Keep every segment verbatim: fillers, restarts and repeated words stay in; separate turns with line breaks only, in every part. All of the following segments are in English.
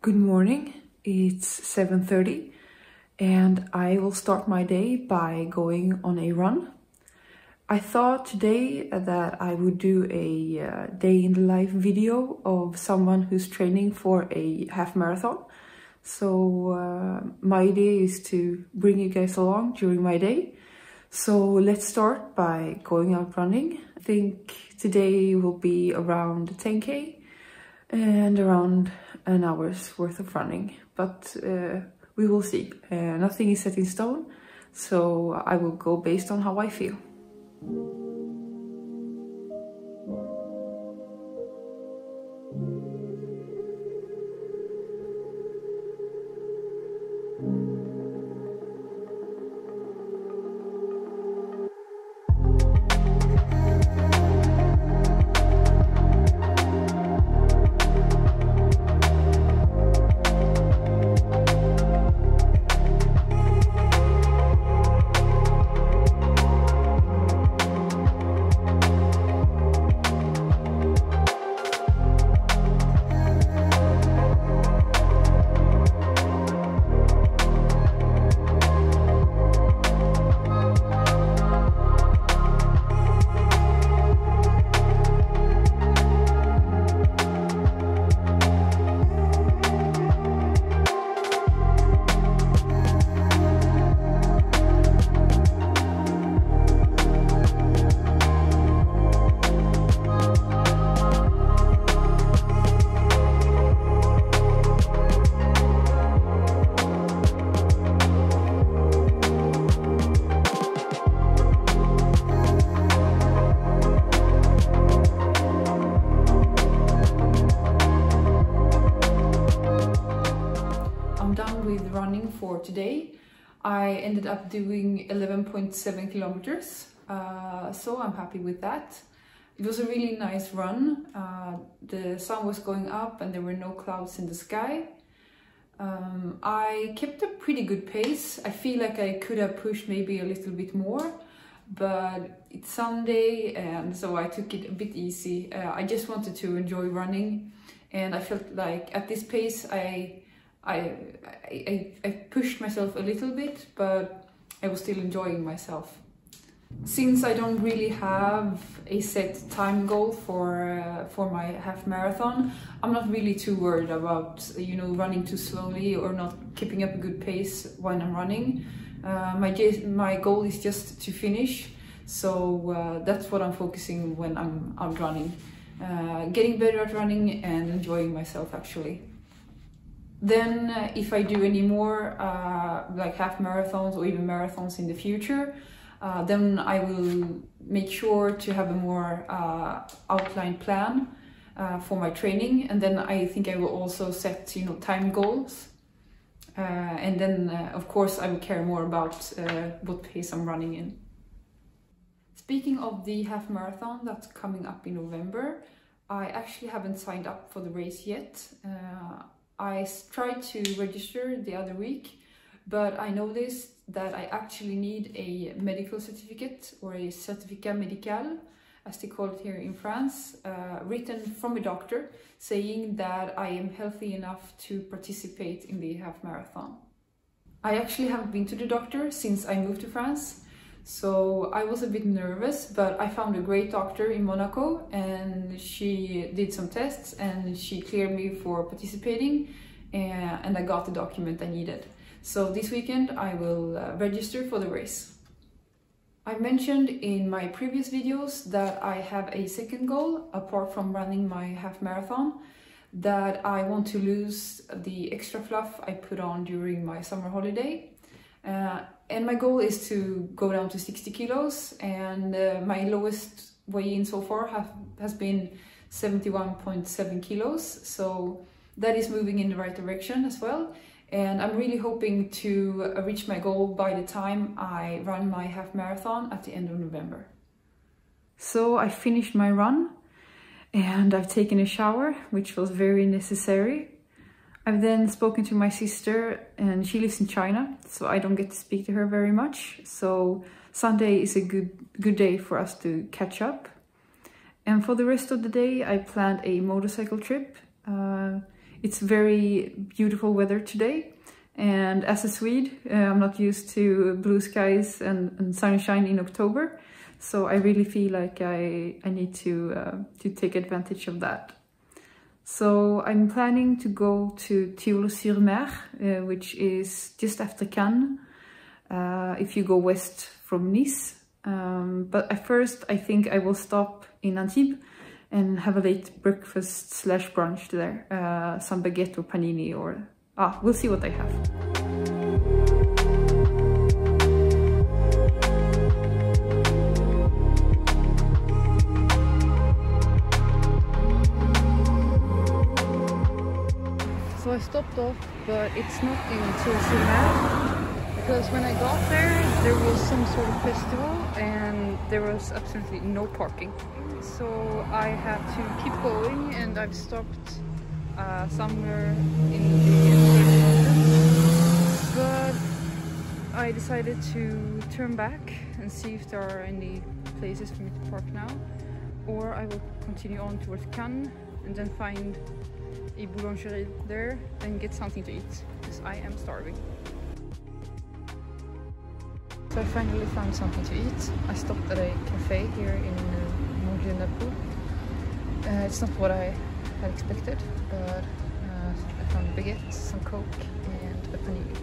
Good morning, it's seven thirty and I will start my day by going on a run. I thought today that I would do a uh, day in the life video of someone who's training for a half marathon. So uh, my idea is to bring you guys along during my day. So let's start by going out running. I think today will be around ten K and around an hour's worth of running, but uh, we will see. Uh, nothing is set in stone, so I will go based on how I feel. Running for today. I ended up doing eleven point seven kilometers, uh, so I'm happy with that. It was a really nice run. Uh, the sun was going up and there were no clouds in the sky. Um, I kept a pretty good pace. I feel like I could have pushed maybe a little bit more, but it's Sunday and so I took it a bit easy. Uh, I just wanted to enjoy running, and I felt like at this pace I I, I, I pushed myself a little bit, but I was still enjoying myself. Since I don't really have a set time goal for uh, for my half marathon, I'm not really too worried about, you know, running too slowly or not keeping up a good pace when I'm running. Uh, my my goal is just to finish, so uh, that's what I'm focusing when I'm out running. Uh, getting better at running and enjoying myself, actually. Then uh, if I do any more uh, like half marathons or even marathons in the future, uh, then I will make sure to have a more uh, outlined plan uh, for my training. And then I think I will also set, you know, time goals. Uh, and then uh, of course I will care more about uh, what pace I'm running in. Speaking of the half marathon that's coming up in November, I actually haven't signed up for the race yet. Uh, I tried to register the other week, but I noticed that I actually need a medical certificate, or a certificat médical, as they call it here in France, uh, written from a doctor saying that I am healthy enough to participate in the half marathon. I actually haven't been to the doctor since I moved to France, so I was a bit nervous, but I found a great doctor in Monaco and she did some tests and she cleared me for participating, and I got the document I needed. So this weekend I will uh, register for the race. I mentioned in my previous videos that I have a second goal apart from running my half marathon, that I want to lose the extra fluff I put on during my summer holiday. Uh, and my goal is to go down to sixty kilos, and uh, my lowest weigh-in so far have, has been seventy-one point seven kilos, so that is moving in the right direction as well, and I'm really hoping to uh, reach my goal by the time I run my half marathon at the end of November. So I finished my run and I've taken a shower, which was very necessary. I've then spoken to my sister, and she lives in China, so I don't get to speak to her very much. So Sunday is a good good day for us to catch up. And for the rest of the day, I planned a motorcycle trip. Uh, It's very beautiful weather today, and as a Swede, uh, I'm not used to blue skies and, and sunshine in October, so I really feel like I, I need to, uh, to take advantage of that. So I'm planning to go to Thiols-sur-Mer, uh, which is just after Cannes, uh, if you go west from Nice. Um, but at first I think I will stop in Antibes and have a late breakfast slash brunch there. Uh, some baguette or panini or... Ah, we'll see what I have. So I stopped off, but it's not in Thiols-sur-Mer, because when I got there, there was some sort of festival and there was absolutely no parking. So I had to keep going, and I've stopped uh, somewhere in the mountains. But I decided to turn back and see if there are any places for me to park now, or I will continue on towards Cannes and then find a boulangerie there and get something to eat, because I am starving. So I finally found something to eat. I stopped at a cafe here in uh, Montlieu-Napoule. Uh, it's not what I had expected, but uh, I found a baguette, some coke and a panini.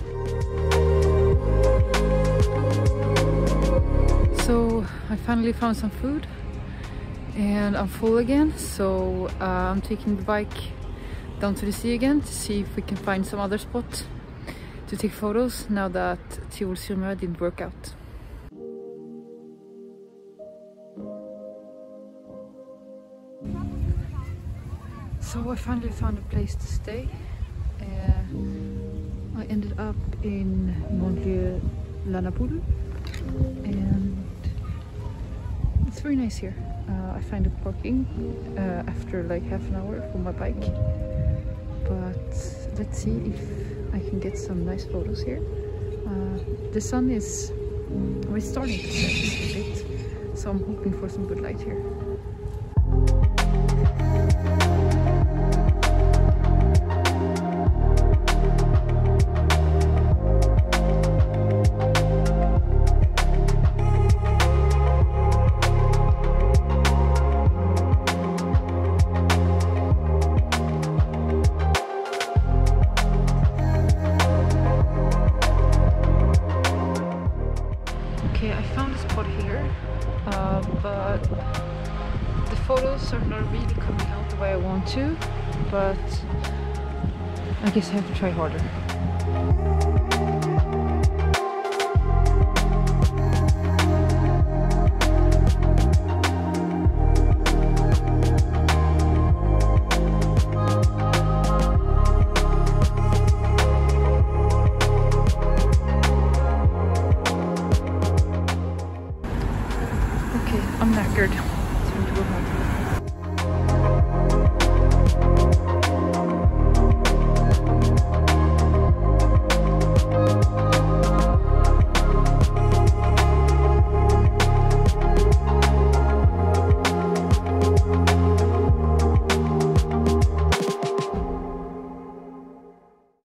So I finally found some food and I'm full again, so uh, I'm taking the bike down to the sea again to see if we can find some other spot to take photos now that Thiols-sur-Mer didn't work out. So I finally found a place to stay. Uh, I ended up in Montlieu-Napoule and it's very nice here. Uh, I found a parking uh, after like half an hour for my bike, but let's see if I can get some nice photos here. Uh, the sun is we're starting to set a bit, so I'm hoping for some good light here. Okay, I found a spot here, uh, but the photos are not really coming out the way I want to, but I guess I have to try harder. I'm knackered. Time to go home.